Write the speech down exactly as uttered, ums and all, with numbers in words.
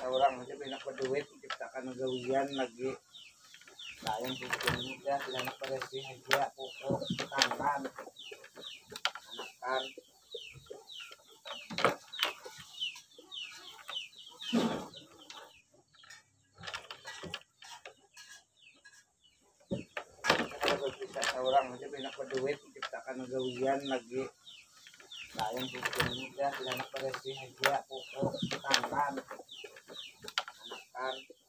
sa orang aja pinakaduit ciptakan gawian lagi sayang sisian muda sila naparesi haja pokok tangan anakan kalau bisa sa orang aja pinakaduit ciptakan gawian lagi sayang sisian muda sila naparesi haja pokok tangan anakan